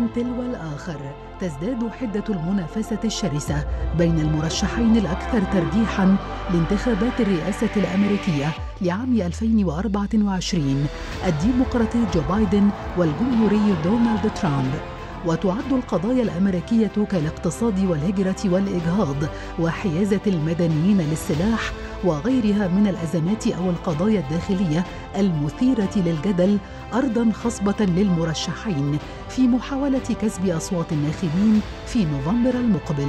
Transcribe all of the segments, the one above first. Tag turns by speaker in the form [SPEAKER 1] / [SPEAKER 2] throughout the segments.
[SPEAKER 1] تلو الآخر تزداد حدة المنافسة الشرسة بين المرشحين الأكثر ترجيحاً لانتخابات الرئاسة الأمريكية لعام 2024، الديمقراطي جو بايدن والجمهوري دونالد ترامب. وتعد القضايا الأمريكية كالاقتصاد والهجرة والإجهاض وحيازة المدنيين للسلاح وغيرها من الأزمات أو القضايا الداخلية المثيرة للجدل أرضاً خصبة للمرشحين في محاولة كسب أصوات الناخبين في نوفمبر المقبل.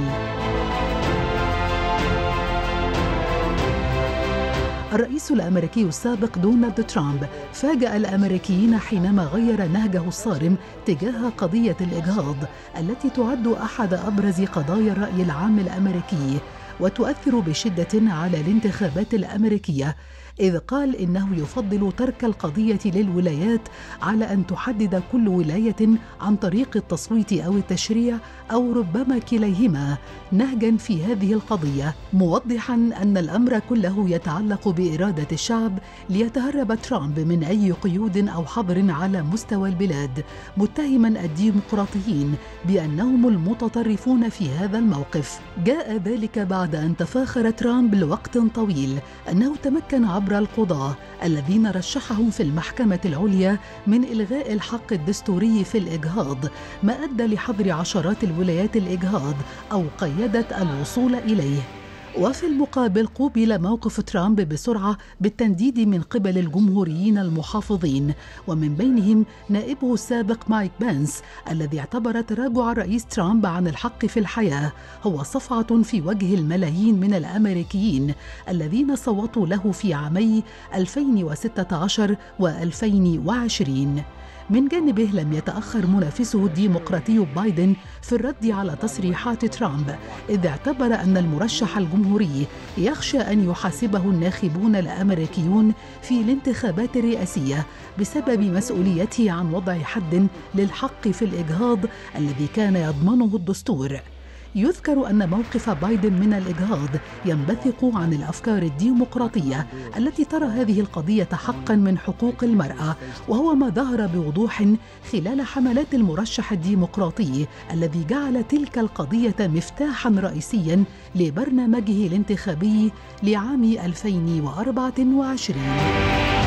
[SPEAKER 1] الرئيس الأمريكي السابق دونالد ترامب فاجأ الأمريكيين حينما غير نهجه الصارم تجاه قضية الإجهاض التي تعد أحد أبرز قضايا الرأي العام الأمريكي وتؤثر بشدة على الانتخابات الأمريكية، إذ قال إنه يفضل ترك القضية للولايات على أن تحدد كل ولاية عن طريق التصويت أو التشريع أو ربما كليهما نهجاً في هذه القضية، موضحاً أن الأمر كله يتعلق بإرادة الشعب ليتهرب ترامب من أي قيود أو حظر على مستوى البلاد، متهماً الديمقراطيين بأنهم المتطرفون في هذا الموقف. جاء ذلك بعد أن تفاخر ترامب لوقت طويل أنه تمكن عبر القضاة الذين رشحهم في المحكمة العليا من إلغاء الحق الدستوري في الإجهاض، ما أدى لحظر عشرات الولايات الإجهاض أو قيدت الوصول إليه. وفي المقابل قوبل موقف ترامب بسرعة بالتنديد من قبل الجمهوريين المحافظين، ومن بينهم نائبه السابق مايك بنس الذي اعتبر تراجع الرئيس ترامب عن الحق في الحياة هو صفعة في وجه الملايين من الأمريكيين الذين صوتوا له في عامي 2016 و2020. من جانبه لم يتأخر منافسه الديمقراطي بايدن في الرد على تصريحات ترامب، إذ اعتبر أن المرشح الجمهوري يخشى أن يحاسبه الناخبون الأمريكيون في الانتخابات الرئاسية بسبب مسؤوليته عن وضع حد للحق في الإجهاض الذي كان يضمنه الدستور. يذكر أن موقف بايدن من الإجهاض ينبثق عن الأفكار الديمقراطية التي ترى هذه القضية حقاً من حقوق المرأة، وهو ما ظهر بوضوح خلال حملات المرشح الديمقراطي الذي جعل تلك القضية مفتاحاً رئيسياً لبرنامجه الانتخابي لعام 2024.